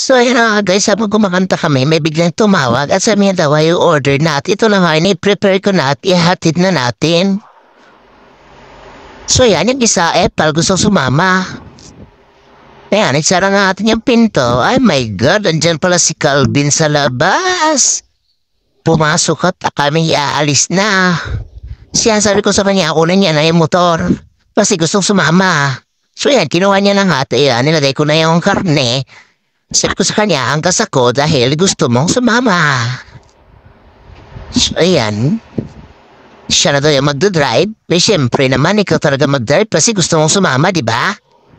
So ayun na nga guys, habang kumakanta kami, may biglang tumawag at sabi niya daw ay order na at ito na nga, ni-prepare ko na at ihatid na natin. So yan, yung isa, Epal, gusto sumama. Ayan, isara nga natin yung pinto. Ay my God, andyan pala si Calvin sa labas. Pumasok at kami aalis na. Siya sabi ko sa kanya, kunin niya na yung motor. Kasi gustong sumama. So yan, kinuha niya na nga at nilagay ko na yung karne. Sabi ko sa kanya, angkas ako dahil gusto mong sumama. So ayan, siya na daw yung magdadrive. Eh syempre naman, ikaw talaga magdrive kasi gusto mong sumama, di ba?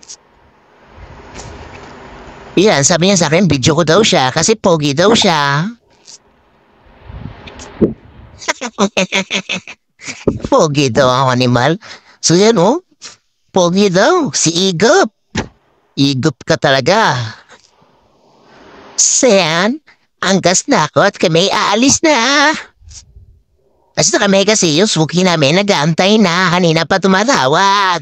Yan, sabi niya sa akin, video ko daw siya kasi pogi daw siya. Pogi daw ang animal. So yan oh, pogi daw, si Igop. Igop ka talaga. So yan, angkas na ako at kami aalis na. Kasi kami kasi yung suki namin nag-aantay na, kanina pa tumatawag.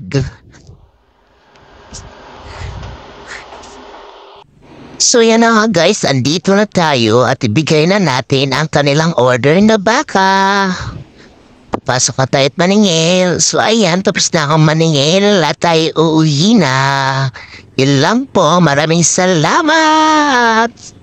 So yan na nga guys, andito na tayo at ibigay na natin ang kanilang order na baka. Pasok na tayo at maningil. So ayan, tapos na akong maningil at tayo uuwi na. Yun lang po, maraming salamat!